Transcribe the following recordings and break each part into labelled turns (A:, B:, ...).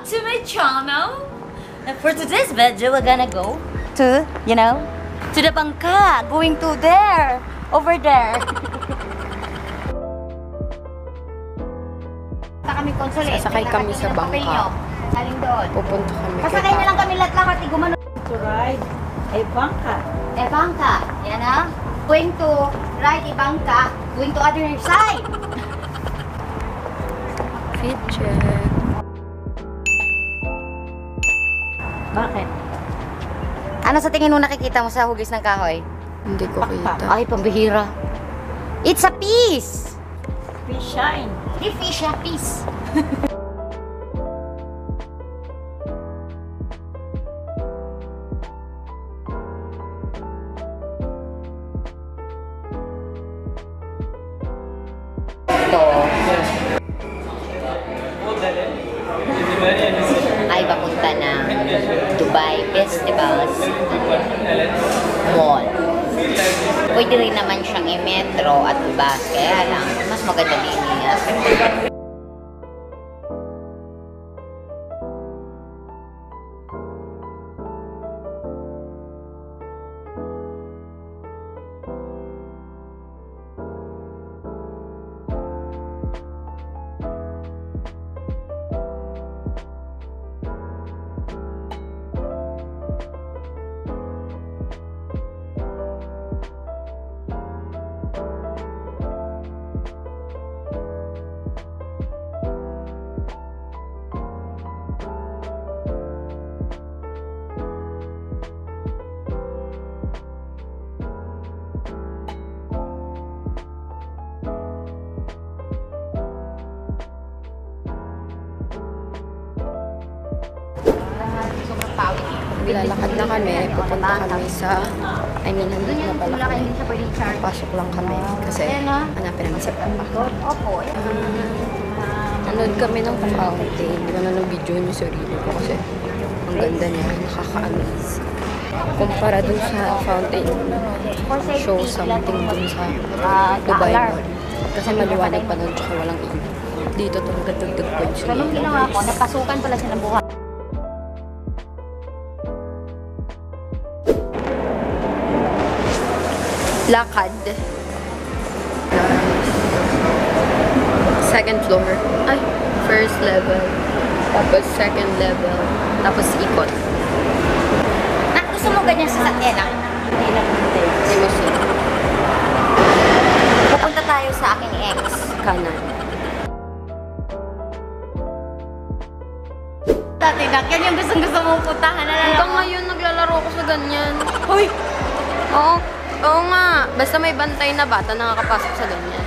A: to my channel. And for today's video, we're gonna go to, to the Bangka. Going to there. Over there. Kami consulate.
B: Sasakay kami sa Bangka.
A: Saling doon.
B: Pupunta kami.
A: Pasakay na lang kami lahat-lahat. Gumano.
C: To ride Bangka.
A: Bangka. Yan na. Going to ride Bangka. Going to other side.
B: Fit check.
C: Bakit?
A: Ano sa tingin mo nakikita mo sa hugis ng kahoy?
B: Hindi ko kita.
A: Ay, pambihira. It's a piece.
C: Fish shine.
A: Di fish, a piece. Ay papunta ng Dubai Festivals Mall. Pwede rin naman siyang i-metro at bus, kaya lang mas maganda din niya.
B: Lalakad na kami, pupunta kami sa, nandito na pala kami. Pasok lang kami kasi hanapin namin si Papa. Nanood kami ng fountain. Di ba na video niyo sarili ko kasi ang ganda niya, nakaka-amaze. Kumpara dun sa fountain, show something dun sa Dubai Mall. Kasi maliwanag pa dun tsaka walang ilaw. Dito talaga dagdag po yung
A: Ganun ginawa ko, napasukan pala siya ng buhay.
B: Lakad. Second floor. Ay, first level. Tapos second level. Tapos ikot.
A: Gusto mo ganyan sa sakyan,
C: Hindi lang hindi.
B: Limousine.
A: Pupunta tayo sa aking ex.
B: Kanan.
A: Dati yan yung gustong-gusto mong puntahan na lang.
B: Hanggang ngayon naglalaro ko sa ganyan.
A: Hoy!
B: Oo nga. Basta may bantay na bata nakakapasok sa ganyan.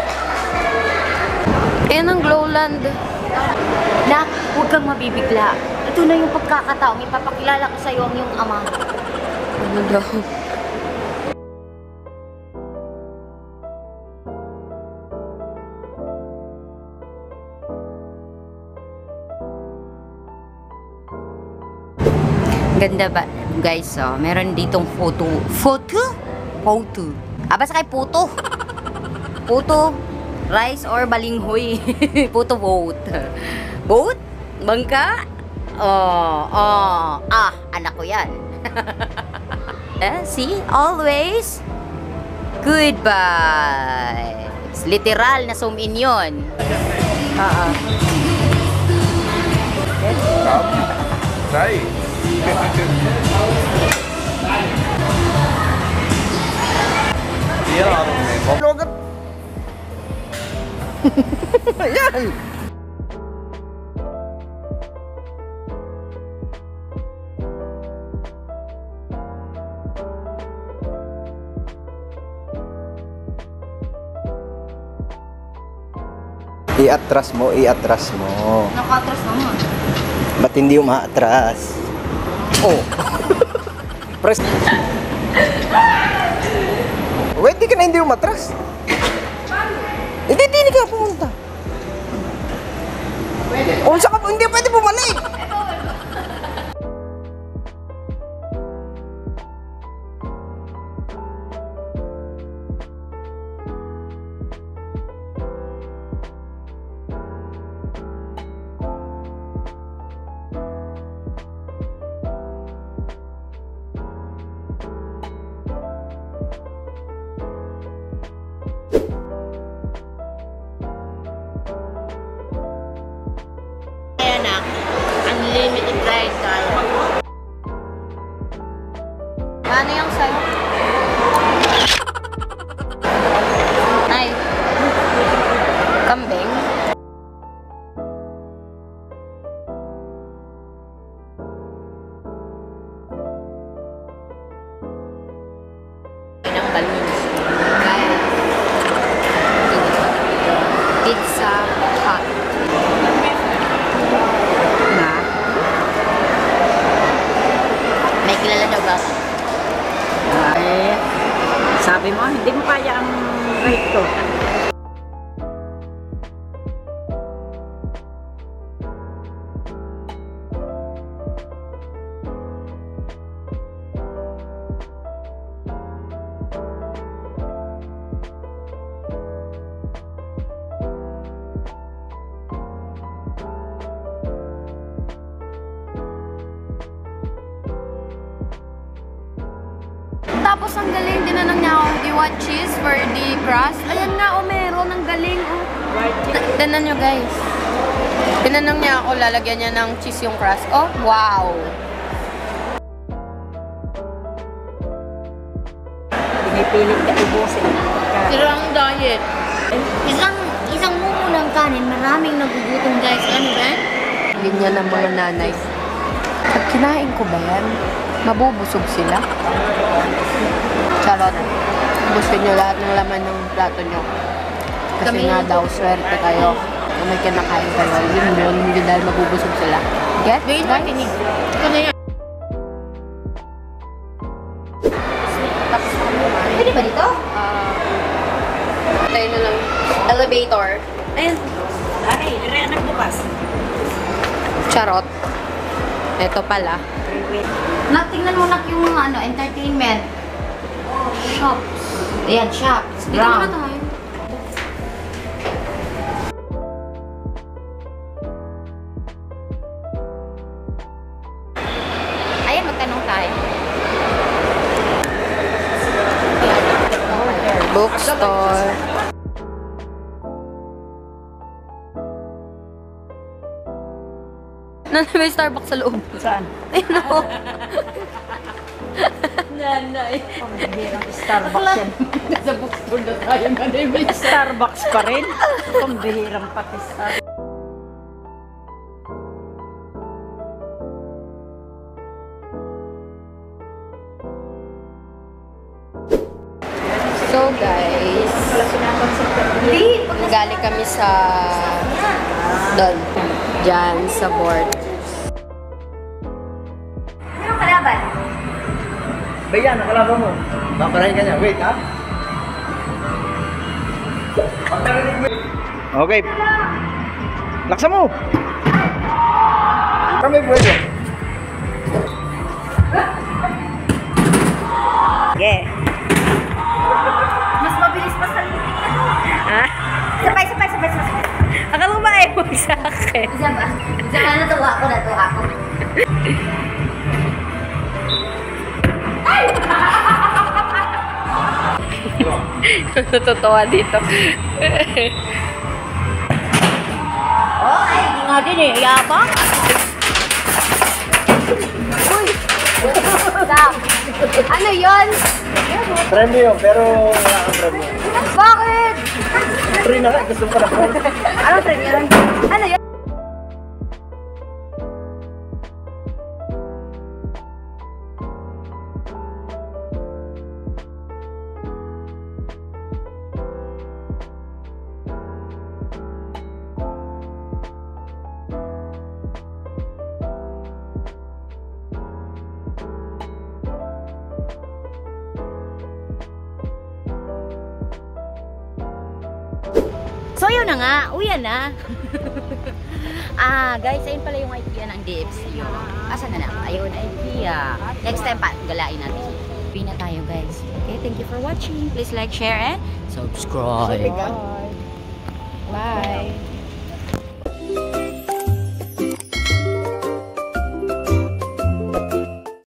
B: Ayan ang Glowland.
A: Nak, huwag kang mabibigla. Ito na yung pagkakataong ipapakilala ko sa'yo ang iyong ama.
B: Ano daw?
A: Ganda ba? Guys, meron ditong photo. Basta kay puto. Puto, rice or balinghoy. Puto boat. Boat? Bangka? Anak ko yan. See? Always goodbye. Literal na zoom in yun.
D: Sai. Iya lah. Logat. Ayan.
E: Iatras mo.
A: Nakatras naman.
E: Ba't hindi umaatras? Oh. Press. Wait, di ka na hindi umatras. Hindi ka pumunta. O, saka hindi pwede bumalik.
B: Unlimited ride tayo. Ano yung sa'yo? Ay. Kambing. Ng balloons. Kaya. Pizza Hut.
C: Na?
A: May kilala daw ba?
C: Ay, sabi mo, hindi mo kaya ang rate ko.
B: Tapos ang galing, tinanong niya ako, do you want cheese for the crust? Ayan nga, meron. Ang galing, Tignan nyo, guys. Tinanong niya ako, lalagyan niya ng cheese yung crust. Oh, wow!
C: Pinipilit ka ubusin.
B: Pero ang diet.
A: Isang mumo ng kanin, maraming nagugutom guys. Ano ba?
B: Ganyan ng mga nanay. Pag kinain ko ba yan, mabubusog sila? Charot. Gusto nyo lahat ng laman ng plato nyo. Kasi nga daw, swerte kayo. Kung may kinakain kayo, yun, hindi dahil mabubusog sila. Get? Guys? Ito na yan.
A: Pwede ba dito?
B: Tayo na lang. Elevator.
A: Ayun.
C: Ay, anak bukas.
B: Charot. Ito pala.
A: Tingnan mo nak yung mga entertainment. Shops. Ayan, shops.
B: Dito muna tayo.
A: Ayan, magtanong tayo.
B: Bookstore. May Starbucks sa loob.
C: Saan?
B: Ayun o.
C: Nanay. Pambihirang Starbucks yan.
B: Sa bookstore na tayo na may
C: Starbucks pa rin. Pambihirang pati Starbucks.
B: So guys, galing kami sa doon. Diyan sa board.
A: Ano kalaban?
E: Bayan, nakalaban mo. Paparahin ka niya. Wait, ha? Okay. Laksa mo! Kami pwede.
C: Yeah.
A: Mas mabilis pa sa litik na to.
C: Ha?
A: Sabay.
C: Akala mo ba ayaw mo sa akin?
A: Isa ba? Isa ba? Natuwa ako.
B: Natutuwa dito.
A: Oh, ay, di nga din eh. Yabang.
B: Uy! Stop! Ano yun?
E: Premium, pero wala kang premium.
B: Bakit?
E: Free na nga, gusto ko na po.
B: Ano yun? Ano yun?
A: So, yun na nga. Uyan na. Guys, ayun pala yung idea ng DFC. Asa na lang? Ayun, idea. Next time pa, galain natin. Uwi na tayo, guys. Okay, thank you for watching. Please like, share, and subscribe.